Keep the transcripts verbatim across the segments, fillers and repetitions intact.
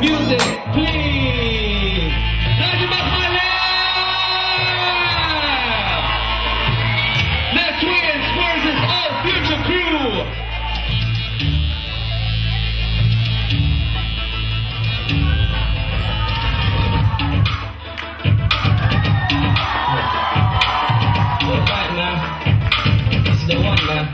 music, please. Now you got my love. The Twins versus All Future Crew. Right now, this is the one now.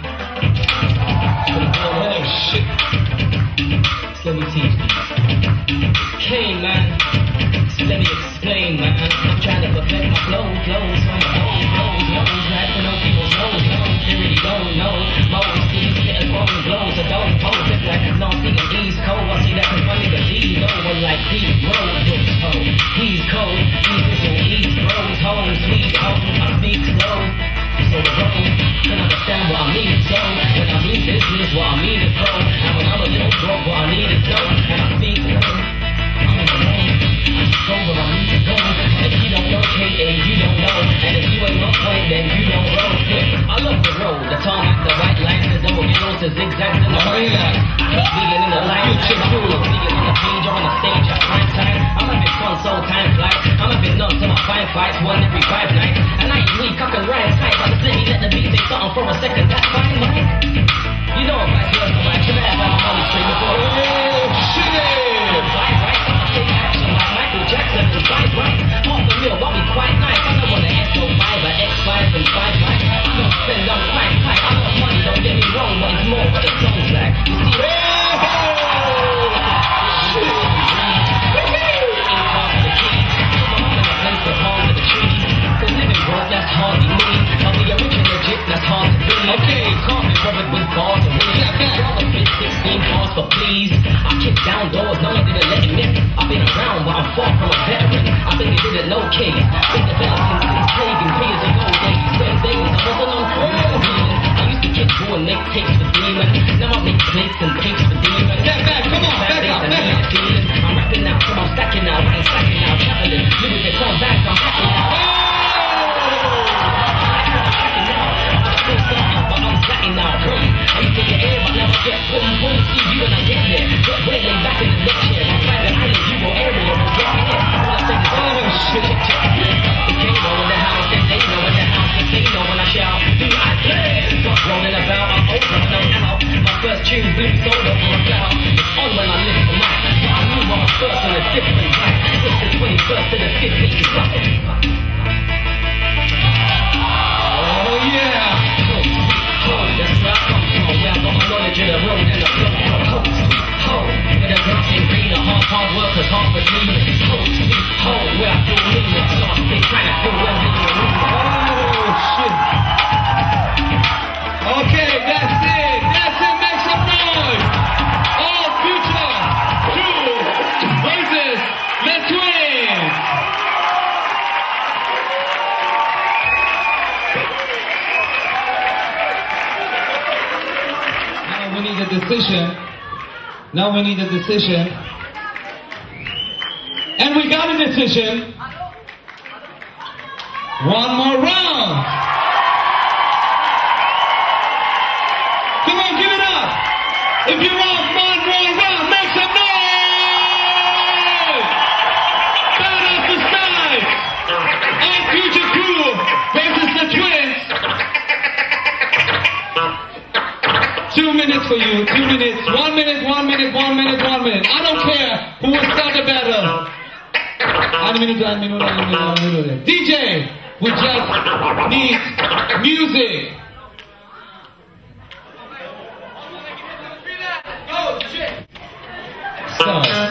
Oh shit. Let me teach you. Kane, man. So let me explain, man. I'm trying to perfect my flow, flows from my own flows, knows that for no people's nose, no, they really don't know. Most these hitters won't blow, so don't pose it like I'm not thinking East Coast. I see that cause my nigga D, no one like deep road, this hoe. He's cold, he's missing East Rose, home, sweet home. I speak slow, so the road can understand what I mean. So when I mean business, what I mean is grow. And when I'm a little broke, what I need is dough. And I speak low, I'm in the lane. I just go where I need to go. And if you don't know K A, you don't know. And if you ain't on point, then you don't roll. Yeah, I love the road, the tarmac, the white lines, the double yellows, the zigzags, and the red lines. I keep being in the line, I'm being on the page or on the stage at prime time. I'm having fun, so time flies. I'm having none to my fine fights, one every five nights. And I ain't weak, cock and rhyme tight, but just let me let the beat say something for a second. That's fine, Mike. You know vice versa, right? Should I have my money straight before? Oh, shit! Right, right, I'ma take action like Michael Jackson and five right. Half a mil, I'll be quite nice. I don't want an S O five or X five and five right. I don't spend on quite tight. I love money, don't get me wrong, but it's more what the song's like. You see, oh, shit! The palms of the trees, cause living broke, that's hardly me. I'll be a rich and legit, that's hard to be. Okay, carpet covered with bars and wings. Rather spit sixteen bars for please. I kick down doors, no one didn't let me in. I've been around, but I'm far from a veteran. I think you didn't know kids. Been developing since pagan years ago days. When days I wasn't on feeling. I used to kick through and make tapes for demons. Now I make plates and tapes for demons. Step back, come on, back up, back up. I'm rapping now, so I'm stacking now, I ain't stacking now, traveling. Lyrics that come back, I'm happy now. Oh! I'm still starting, but I'm slacking now. I used to get air, but now I get boom, boom, see you when I get there. But way lay back in the neck chair, my private island, you go area, but get here. All I say is, oh shit, it can't go in the house, and they know in the house, and they know when I shout, do I play? Fuck rolling about, I'm over and I'm out. My first tune, blue soda for a cloud. It's on when I lift the mic, but I knew I was first on a different track. It's the twenty-first to the fifteenth, it's like oh yeah! Cold, sweet, cold, that's where I come from. Where I got my knowledge of the road and the flow from. Cold, sweet, cold, where the grass ain't green, the hard, hard workers, hard for me. Cold, sweet, cold, where I feel meaning, so I stay trying to feel well in the room. Oh shit! Okay, that's it, that's it, make some noise! All Future Crew versus the Twins! Now we need a decision. Now we need a decision. And we got a decision. One more round. Come on, give it up. If you want one more round, make some noise. Start off the side. All Future Crew versus the Twins. Two minutes for you, two minutes. One minute, one minute, one minute, one minute. I don't care who will start the battle. Un minuto, un minuto, un minuto, un minuto. D J, we just need music. Oh shit. So.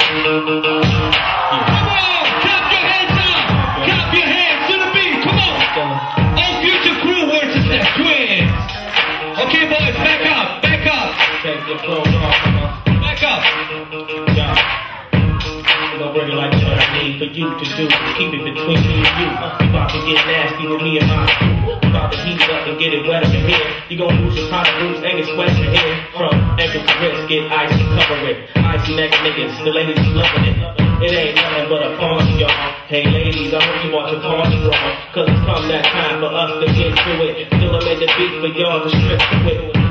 Come on, clap your hands up. Clap your hands to the beat. Come on. All Future Crew versus the Twins. Okay, boys, back up, back up. Take your clothes off. Back up. Yeah. Don't bring it like what I need for you to do. Keep it between me and you. You about to get nasty with me and my crew. About to heat up and get it wet up in here. You gon' lose your powder roots and get sweat in here. From ankle to wrist, get icy, cover it. Icy neck niggas, the ladies is loving it. It ain't nothing but a party, y'all. Hey ladies, I hope you want your party wrong. Cause it's come that time for us to get to it. Still I made the beat for y'all to strip to it.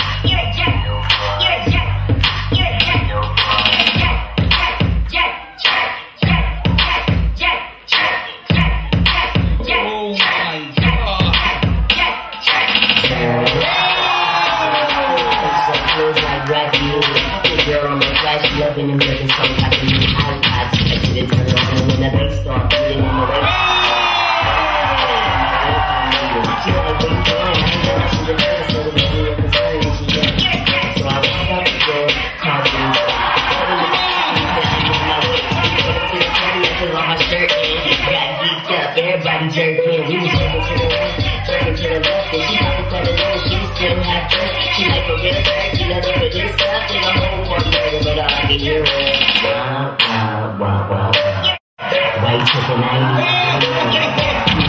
Loving and living so happy. iPods, I did turn it on and when the bass start beating on the way. So I walk out the door, called me. On my shirt and got geeked up, everybody jerked in. We was jerking to the right, jerking to the left, and she popped up the road, she still had thirst. She like a real bird, she love it for this stuff, and the whole world murder, but all I can hear is wow, wow, wow, wow, wow. White chicken, I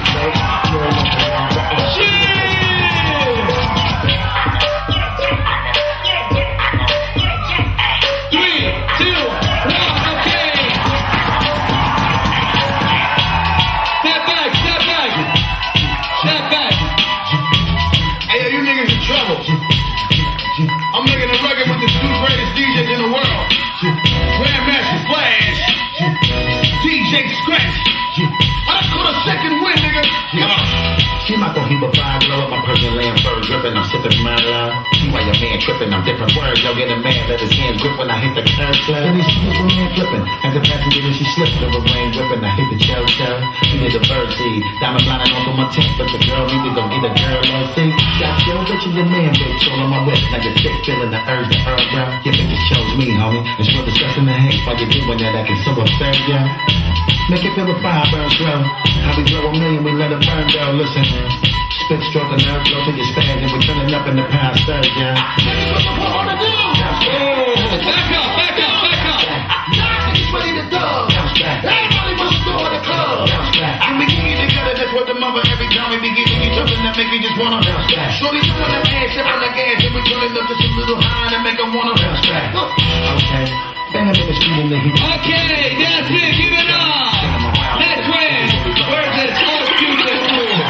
I'm making a record with the two greatest D Js in the world. Grandmaster Flash, D J Scratch. I caught a second win, nigga. She my cohiba five low, my Persian land fur dripping, I'm sipping my love. See why your man tripping, I'm different words. Yo, get a man, let his hands grip when I hit the curb club. Then he slip when man flipping. As a passenger, when she slipped, the rain whipping, I hit the chow chow. She did the bird seed, diamond blinding onto my tent, but the girl need to go get a girl on see. Got your bitch and your man, bitch, all on my wrist. Now you're sick, feeling the urge, the herb, bro. Your bitch chose me, homie. It's for the stress and the hate while you're doing that, I can so absurd, yo. Make it feel the fire burn slow. How we blow a million, we let it burn, yo. Listen. Spit stroke the nerve, flow till you stand, and we're turning up in the past third, yeah. Niggas, what the fuck wanna do? Oh, back up, back up, back up. Y'all niggas ready to dub. Everybody must go to the club. And we get together, that's what the mother every time we be giving you something that make you just wanna bounce back. Shorty on the ass, step on the gas, and we turning up just a little high and make them wanna bounce back. Okay. Bang up in the street in the heat. Okay, that's it, give it up. Let's win. Where's the talk to the room?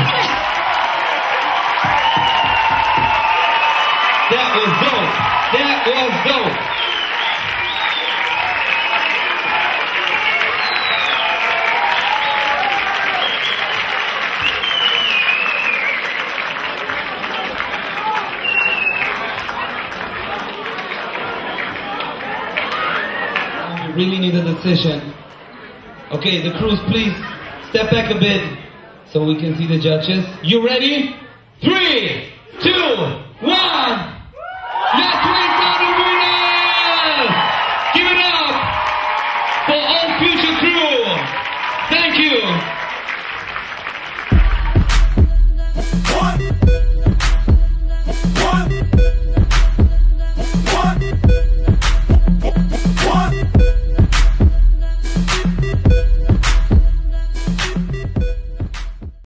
That was dope. That was dope. We really need a decision. Okay, the crews, please step back a bit so we can see the judges. You ready? Three, two, one. Let's